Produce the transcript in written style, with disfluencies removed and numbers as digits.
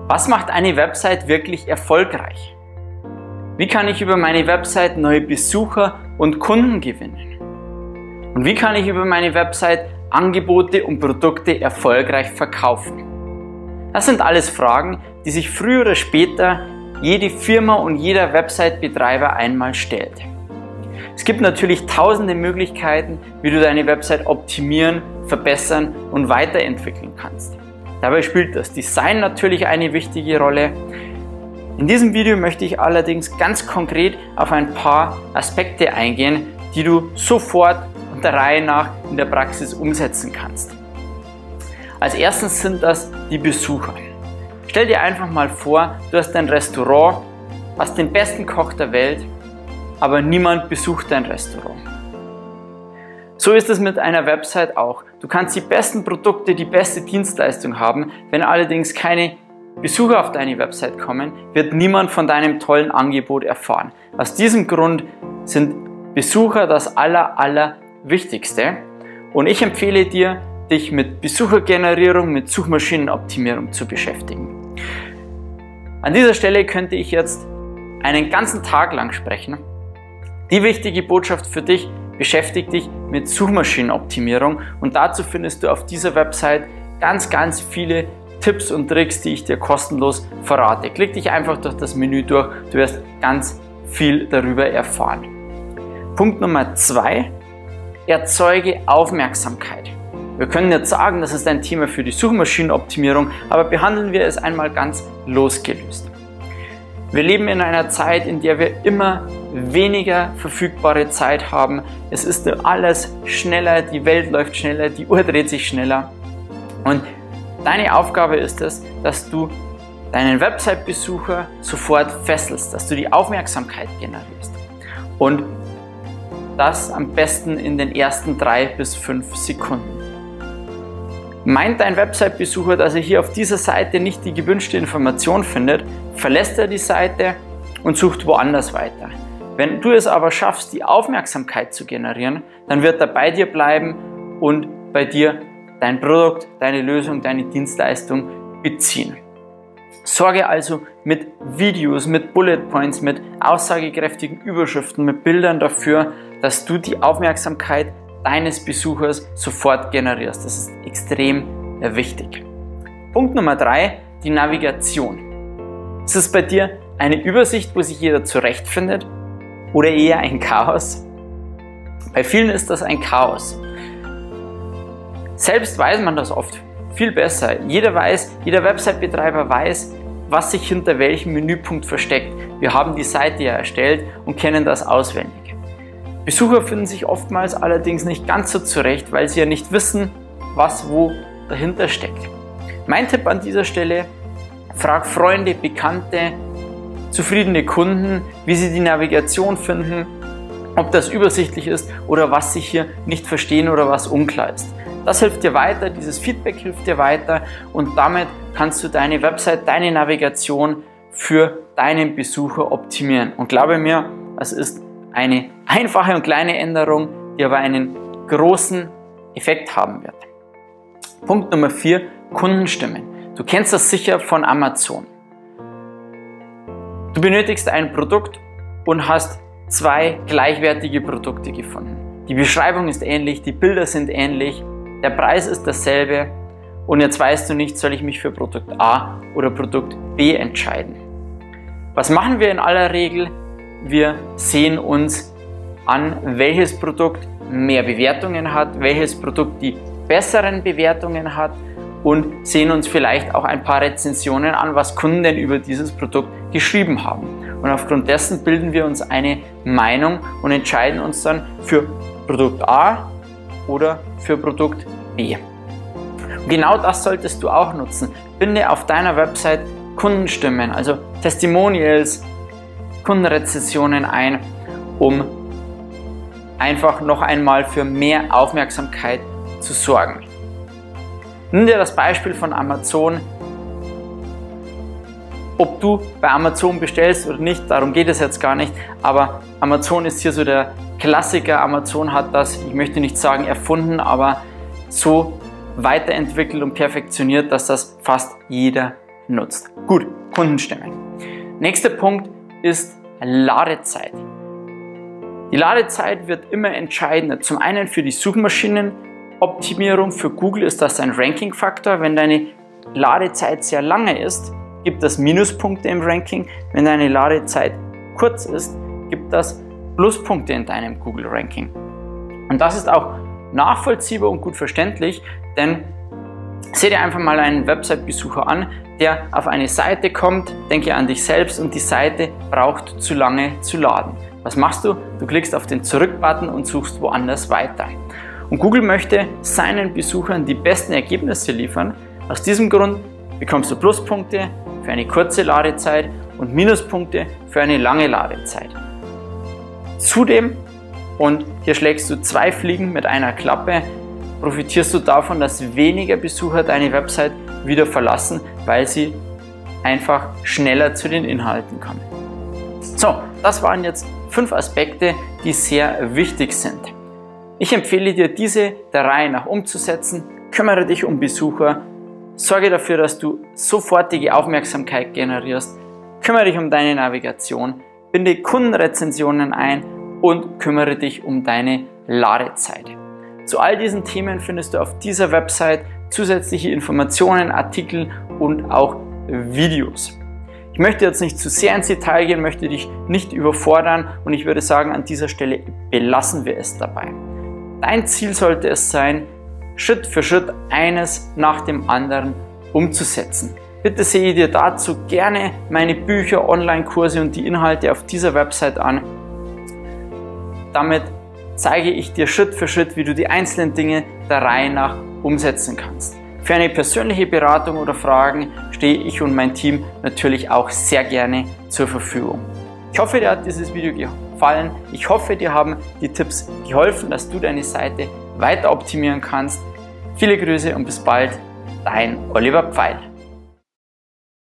Was macht eine Website wirklich erfolgreich? Wie kann ich über meine Website neue Besucher und Kunden gewinnen? Und wie kann ich über meine Website Angebote und Produkte erfolgreich verkaufen? Das sind alles Fragen, die sich früher oder später jede Firma und jeder Website-Betreiber einmal stellt. Es gibt natürlich tausende Möglichkeiten, wie du deine Website optimieren, verbessern und weiterentwickeln kannst. Dabei spielt das Design natürlich eine wichtige Rolle. In diesem Video möchte ich allerdings ganz konkret auf ein paar Aspekte eingehen, die du sofort und der Reihe nach in der Praxis umsetzen kannst. Als erstes sind das die Besucher. Stell dir einfach mal vor, du hast ein Restaurant, hast den besten Koch der Welt, aber niemand besucht dein Restaurant. So ist es mit einer Website auch. Du kannst die besten Produkte, die beste Dienstleistung haben, wenn allerdings keine Besucher auf deine Website kommen, wird niemand von deinem tollen Angebot erfahren. Aus diesem Grund sind Besucher das Allerwichtigste und ich empfehle dir, dich mit Besuchergenerierung, mit Suchmaschinenoptimierung zu beschäftigen. An dieser Stelle könnte ich jetzt einen ganzen Tag lang sprechen. Die wichtige Botschaft für dich: beschäftige dich mit Suchmaschinenoptimierung und dazu findest du auf dieser Website ganz viele Tipps und Tricks, die ich dir kostenlos verrate. Klick dich einfach durch das Menü durch, du wirst ganz viel darüber erfahren. Punkt Nummer 2: erzeuge Aufmerksamkeit. Wir können jetzt sagen, das ist ein Thema für die Suchmaschinenoptimierung, aber behandeln wir es einmal ganz losgelöst. Wir leben in einer Zeit, in der wir immer weniger verfügbare Zeit haben. Es ist alles schneller, die Welt läuft schneller, die Uhr dreht sich schneller. Und deine Aufgabe ist es, dass du deinen Website-Besucher sofort fesselst, dass du die Aufmerksamkeit generierst. Und das am besten in den ersten 3 bis 5 Sekunden. Meint dein Website-Besucher, dass er hier auf dieser Seite nicht die gewünschte Information findet, verlässt er die Seite und sucht woanders weiter. Wenn du es aber schaffst, die Aufmerksamkeit zu generieren, dann wird er bei dir bleiben und bei dir dein Produkt, deine Lösung, deine Dienstleistung beziehen. Sorge also mit Videos, mit Bullet Points, mit aussagekräftigen Überschriften, mit Bildern dafür, dass du die Aufmerksamkeit deines Besuchers sofort generierst. Das ist extrem wichtig. Punkt Nummer 3, die Navigation. Ist es bei dir eine Übersicht, wo sich jeder zurechtfindet oder eher ein Chaos? Bei vielen ist das ein Chaos. Selbst weiß man das oft viel besser. Jeder Website-Betreiber weiß, was sich hinter welchem Menüpunkt versteckt. Wir haben die Seite ja erstellt und kennen das auswendig. Besucher finden sich oftmals allerdings nicht ganz so zurecht, weil sie ja nicht wissen, was wo dahinter steckt. Mein Tipp an dieser Stelle: frag Freunde, Bekannte, zufriedene Kunden, wie sie die Navigation finden, ob das übersichtlich ist oder was sie hier nicht verstehen oder was unklar ist. Das hilft dir weiter, dieses Feedback hilft dir weiter und damit kannst du deine Website, deine Navigation für deinen Besucher optimieren. Und glaube mir, es ist eine einfache und kleine Änderung, die aber einen großen Effekt haben wird. Punkt Nummer 4, Kundenstimmen. Du kennst das sicher von Amazon. Du benötigst ein Produkt und hast 2 gleichwertige Produkte gefunden. Die Beschreibung ist ähnlich, die Bilder sind ähnlich, der Preis ist dasselbe und jetzt weißt du nicht, soll ich mich für Produkt A oder Produkt B entscheiden. Was machen wir in aller Regel? Wir sehen uns an, welches Produkt mehr Bewertungen hat, welches Produkt die besseren Bewertungen hat und sehen uns vielleicht auch ein paar Rezensionen an, was Kunden denn über dieses Produkt geschrieben haben. Und aufgrund dessen bilden wir uns eine Meinung und entscheiden uns dann für Produkt A oder für Produkt B. Und genau das solltest du auch nutzen. Binde auf deiner Website Kundenstimmen, also Testimonials, Kundenrezensionen ein, um einfach noch einmal für mehr Aufmerksamkeit zu sorgen. Nimm dir das Beispiel von Amazon. Ob du bei Amazon bestellst oder nicht, darum geht es jetzt gar nicht, aber Amazon ist hier so der Klassiker. Amazon hat das, ich möchte nicht sagen erfunden, aber so weiterentwickelt und perfektioniert, dass das fast jeder nutzt. Gut, Kundenstimmen. Nächster Punkt ist Ladezeit. Die Ladezeit wird immer entscheidender. Zum einen für die Suchmaschinenoptimierung. Für Google ist das ein Ranking-Faktor. Wenn deine Ladezeit sehr lange ist, gibt das Minuspunkte im Ranking. Wenn deine Ladezeit kurz ist, gibt das Pluspunkte in deinem Google-Ranking. Und das ist auch nachvollziehbar und gut verständlich, denn seht dir einfach mal einen Website-Besucher an, der auf eine Seite kommt, denke an dich selbst und die Seite braucht zu lange zu laden. Was machst du? Du klickst auf den Zurück-Button und suchst woanders weiter. Und Google möchte seinen Besuchern die besten Ergebnisse liefern. Aus diesem Grund bekommst du Pluspunkte für eine kurze Ladezeit und Minuspunkte für eine lange Ladezeit. Zudem, und hier schlägst du 2 Fliegen mit einer Klappe, profitierst du davon, dass weniger Besucher deine Website wieder verlassen, weil sie einfach schneller zu den Inhalten kommen. So, das waren jetzt 5 Aspekte, die sehr wichtig sind. Ich empfehle dir, diese der Reihe nach umzusetzen. Kümmere dich um Besucher, sorge dafür, dass du sofortige Aufmerksamkeit generierst, kümmere dich um deine Navigation, binde Kundenrezensionen ein und kümmere dich um deine Ladezeit. Zu all diesen Themen findest du auf dieser Website zusätzliche Informationen, Artikel und auch Videos. Ich möchte jetzt nicht zu sehr ins Detail gehen, möchte dich nicht überfordern und ich würde sagen, an dieser Stelle belassen wir es dabei. Dein Ziel sollte es sein, Schritt für Schritt eines nach dem anderen umzusetzen. Bitte sehe dir dazu gerne meine Bücher, Online-Kurse und die Inhalte auf dieser Website an. Damit zeige ich dir Schritt für Schritt, wie du die einzelnen Dinge der Reihe nach umsetzen kannst. Für eine persönliche Beratung oder Fragen stehe ich und mein Team natürlich auch sehr gerne zur Verfügung. Ich hoffe, dir hat dieses Video gefallen. Ich hoffe, dir haben die Tipps geholfen, dass du deine Seite weiter optimieren kannst. Viele Grüße und bis bald, dein Oliver Pfeil.